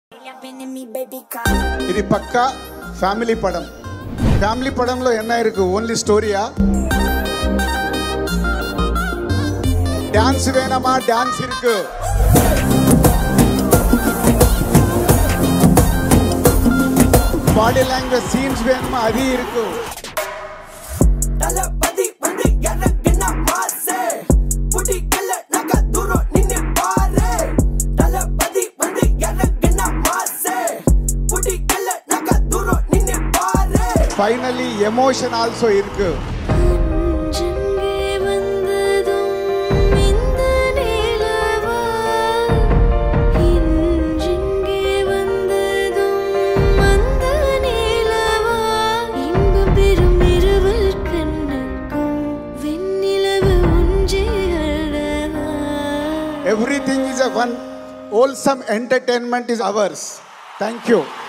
ఇది పక్కా family పడం. Family పడంలో என்ன இருக்கு? ఓన్లీ స్టోరీయా? டான்ஸ் வேணுமா? டான்ஸ் இருக்கு. பாடி லாங்குவேஜ் சீன்ஸ் வேணுமா? அது இருக்கு. தலபதி வந்து எனக்குனா மாசே புடிக்கல நக தூரம் நின்னு பாரு. தலபதி வந்து எனக்குனா மாசே புடிக்கல நக தூரம் நின்னு பாரு. ஃபைனலி எமோஷன் ஆல்சோ இருக்கு. Everything is a one wholesome entertainment is ours. Thank you.